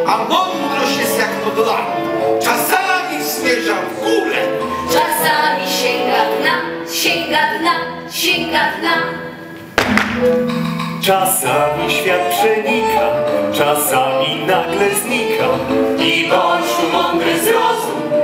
a mądrość jest jak pod lat. Czasami zmierza w górę, czasami sięga dna, sięga dna, sięga dna. Czasami świat przenika, czasami nagle znika. I bądź tu mądry zrozum,